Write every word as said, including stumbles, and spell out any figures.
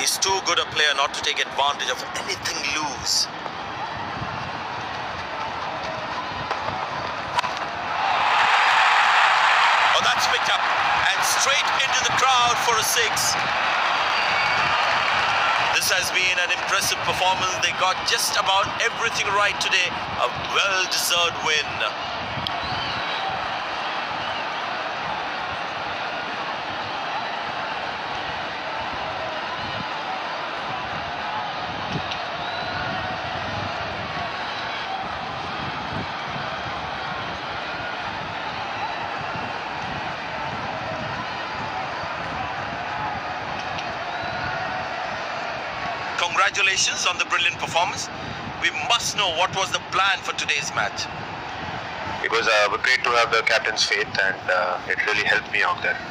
He's too good a player not to take advantage of anything loose. Oh, that's picked up and straight into the crowd for a six. This has been an impressive performance. They got just about everything right today. A well-deserved win. Congratulations on the brilliant performance. We must know what was the plan for today's match. It was uh, great to have the captain's faith, and uh, it really helped me out there.